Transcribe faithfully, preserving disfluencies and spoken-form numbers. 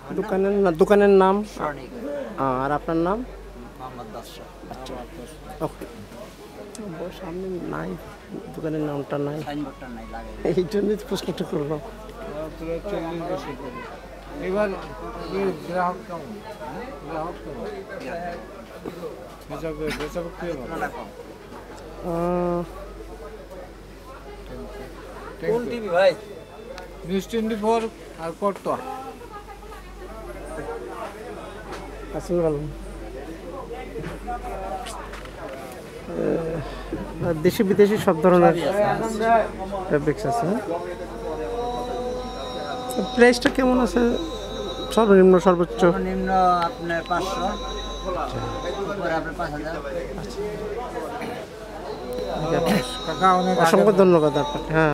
দোকানের না দোকানের নাম সনিক আর আপনার নাম? মোহাম্মদ বাদশা। আচ্ছা ওকে। সামনে নাই, দোকানের নামটা নাই, সাইনবোর্ডটা নাই লাগাই। এই জন্যই তো প্রশ্নটা করলাম। চল্লিশ বছর করে এবার এর গ্রাহক কেমন? গ্রাহক কেমন? বেচা বেচা বিক্রি ভালো? তুলনা কম। আহ, কোন টিভি ভাই? নিউজ টোয়েন্টি ফোর আর কত? আসল ভালো। আহ, দেশি বিদেশি সব ধরনের ফেব্রিক্স আছে। প্রাইসটা কেমন আছে? সর্বনিম্ন সর্বোচ্চ? সর্বনিম্ন আপনার পাঁচশো, উপরে আপনার পাঁচ হাজার। কাকা অনেক অসংখ্য ধন্যবাদ আপনাকে। হ্যাঁ।